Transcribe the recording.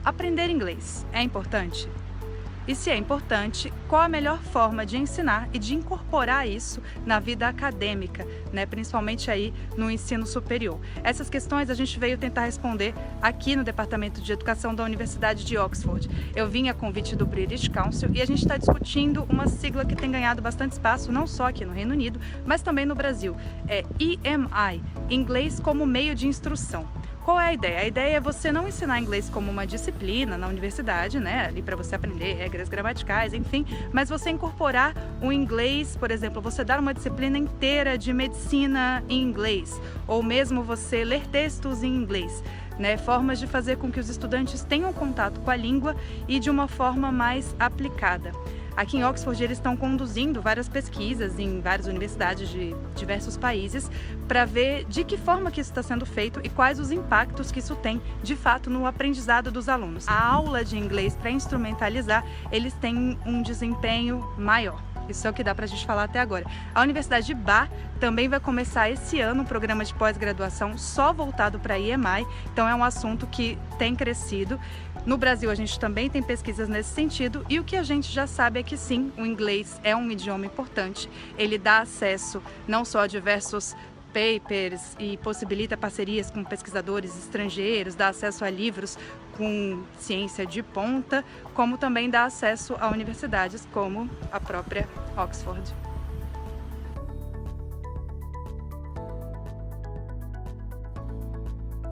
Aprender inglês é importante? E se é importante, qual a melhor forma de ensinar e de incorporar isso na vida acadêmica, né? Principalmente aí no ensino superior? Essas questões a gente veio tentar responder aqui no Departamento de Educação da Universidade de Oxford. Eu vim a convite do British Council e a gente está discutindo uma sigla que tem ganhado bastante espaço, não só aqui no Reino Unido, mas também no Brasil. É EMI, Inglês como Meio de Instrução. Qual é a ideia? A ideia é você não ensinar inglês como uma disciplina na universidade, né? Ali para você aprender regras gramaticais, enfim, mas você incorporar o inglês, por exemplo, você dar uma disciplina inteira de medicina em inglês, ou mesmo você ler textos em inglês, né? Formas de fazer com que os estudantes tenham contato com a língua e de uma forma mais aplicada. Aqui em Oxford eles estão conduzindo várias pesquisas em várias universidades de diversos países para ver de que forma que isso está sendo feito e quais os impactos que isso tem de fato no aprendizado dos alunos. A aula de inglês para instrumentalizar, eles têm um desempenho maior. Isso é o que dá para a gente falar até agora. A Universidade de Bath também vai começar esse ano um programa de pós-graduação só voltado para EMI, então é um assunto que tem crescido. No Brasil a gente também tem pesquisas nesse sentido e o que a gente já sabe é que sim, o inglês é um idioma importante, ele dá acesso não só a diversos papers e possibilita parcerias com pesquisadores estrangeiros, dá acesso a livros com ciência de ponta, como também dá acesso a universidades como a própria Oxford.